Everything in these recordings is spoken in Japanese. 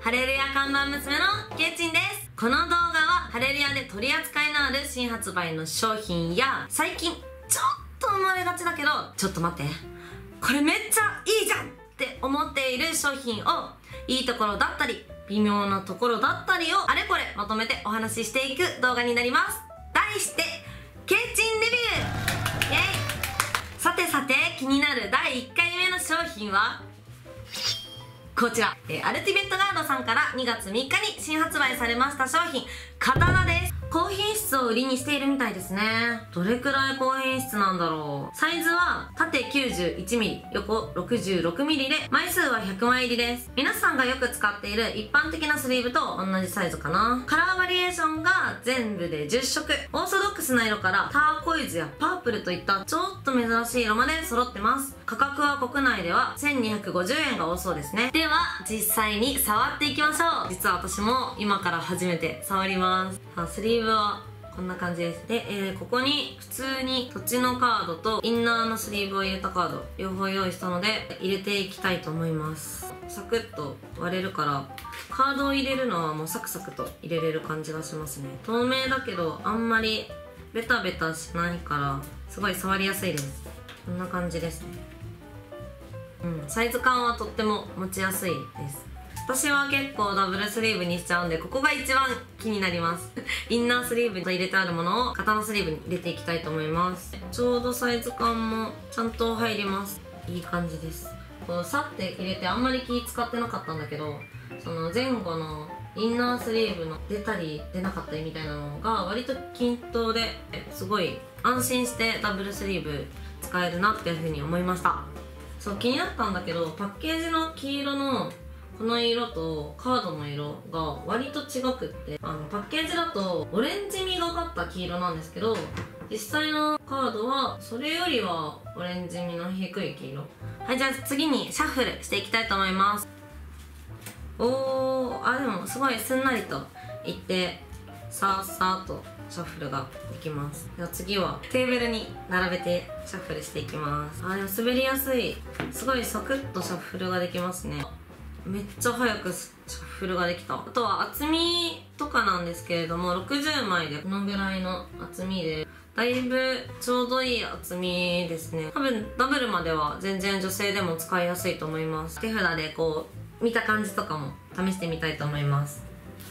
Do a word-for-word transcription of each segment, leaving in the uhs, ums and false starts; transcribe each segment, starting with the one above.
ハレルヤ看板娘のケイチンです。この動画はハレルヤで取り扱いのある新発売の商品や最近ちょっと生まれがちだけどちょっと待ってこれめっちゃいいじゃんって思っている商品をいいところだったり微妙なところだったりをあれこれまとめてお話ししていく動画になります。題してケイチンレビューイエイ。さてさて気になるだいいっかいめの商品はこちら、えー、アルティメットガードさんからにがつみっかに新発売されました商品刀です。高品質を売りにしているみたいですね。どれくらい高品質なんだろう。サイズは縦 きゅうじゅういちミリ 横 ろくじゅうろくミリ で枚数はひゃくまい入りです。皆さんがよく使っている一般的なスリーブと同じサイズかな。カラーバリエーションが全部でじゅっしょく、オーソドックスな色からターコイズやパープルといったちょっと珍しい色まで揃ってます。価格は国内ではせんにひゃくごじゅうえんが多そうですね。では実際に触っていきましょう。実は私も今から初めて触ります。さあスリーブはこんな感じです。で、えー、ここに普通に土地のカードとインナーのスリーブを入れたカード両方用意したので入れていきたいと思います。サクッと割れるからカードを入れるのはもうサクサクと入れれる感じがしますね。透明だけどあんまりベタベタしないからすごい触りやすいです。こんな感じですね。うん、サイズ感はとっても持ちやすいです。私は結構ダブルスリーブにしちゃうんでここが一番気になりますインナースリーブと入れてあるものを刀スリーブに入れていきたいと思います。ちょうどサイズ感もちゃんと入ります。いい感じです。こうさって入れてあんまり気使ってなかったんだけどその前後のインナースリーブの出たり出なかったりみたいなのが割と均等ですごい安心してダブルスリーブ使えるなっていうふうに思いました。そう気になったんだけどパッケージの黄色のこの色とカードの色が割と違くってあのパッケージだとオレンジ味がかった黄色なんですけど実際のカードはそれよりはオレンジ味の低い黄色。はい、じゃあ次にシャッフルしていきたいと思います。おー、あでもすごいすんなりといってさーさーとシャッフルができます。では次はテーブルに並べてシャッフルしていきます。あでも滑りやすい。すごいサクッとシャッフルができますね。めっちゃ早くシャッフルができた。あとは厚みとかなんですけれどもろくじゅうまいでこのぐらいの厚みでだいぶちょうどいい厚みですね。多分ダブルまでは全然女性でも使いやすいと思います。手札でこう見た感じとかも試してみたいと思います。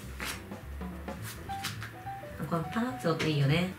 このパラッツ音いいよね。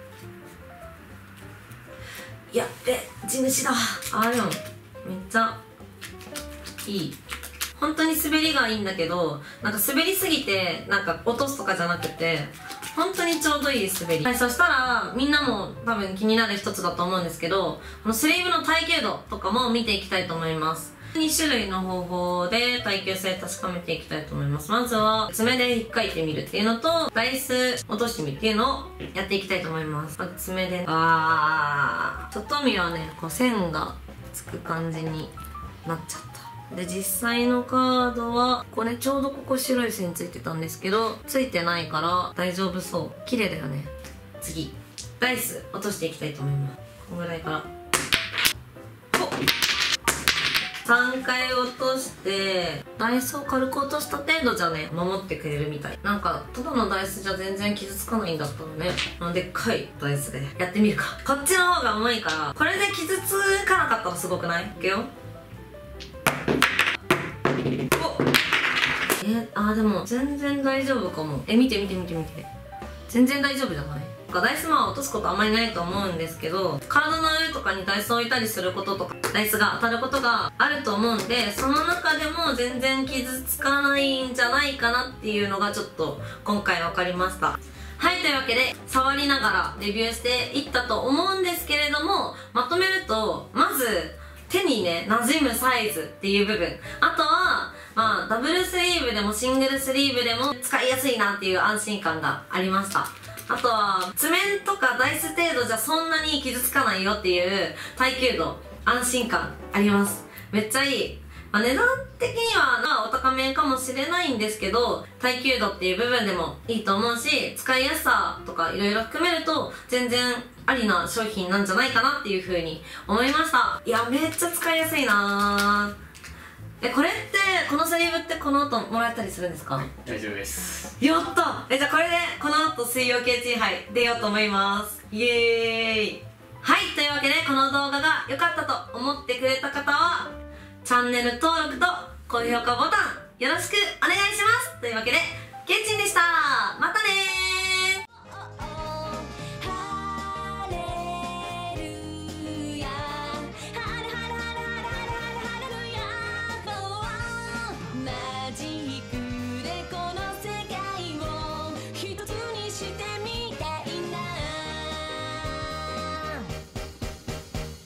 やっべ地主だ。あでもめっちゃいい。本当に滑りがいいんだけどなんか滑りすぎてなんか落とすとかじゃなくて本当にちょうどいい滑り。はい、そしたらみんなも多分気になる一つだと思うんですけどこのスリーブの耐久度とかも見ていきたいと思います。にしゅるいの方法で耐久性確かめていきたいと思います。まずは爪で引っかいてみるっていうのとダイス落としてみるっていうのをやっていきたいと思います。まず爪であー外見はねこう線がつく感じになっちゃった。で実際のカードはここねちょうどここ白い線ついてたんですけどついてないから大丈夫そう。綺麗だよね。次ダイス落としていきたいと思います。このぐらいからさんかい落としてダイスを軽く落とした程度じゃね守ってくれるみたい。なんかただのダイスじゃ全然傷つかないんだったのね。あのでっかいダイスでやってみるか。こっちの方が重いからこれで傷つかなかったらすごくない？いくよ。えあーでも全然大丈夫かも。え見て見て見て見て全然大丈夫じゃない？ダイスまあ落とすことあんまりないと思うんですけどカードの上とかにダイスを置いたりすることとかダイスが当たることがあると思うんでその中でも全然傷つかないんじゃないかなっていうのがちょっと今回分かりました。はいというわけで触りながらレビューしていったと思うんですけれどもまとめるとまず手にね馴染むサイズっていう部分あとはまあダブルスリーブでもシングルスリーブでも使いやすいなっていう安心感がありました。あとは爪とかダイス程度じゃそんなに傷つかないよっていう耐久度安心感あります。めっちゃいい。まあ、値段的にはお高めかもしれないんですけど耐久度っていう部分でもいいと思うし使いやすさとかいろいろ含めると全然ありな商品なんじゃないかなっていう風に思いました。いやめっちゃ使いやすいなー。 え、これってこのセリフってこの後もらえたりするんですか？ 大丈夫です。 やった。え、じゃあこれでこの後水曜ケイチン杯出ようと思います。イエーイ。はい、というわけでこの動画が良かったと思ってくれた方はチャンネル登録と高評価ボタンよろしくお願いします。というわけで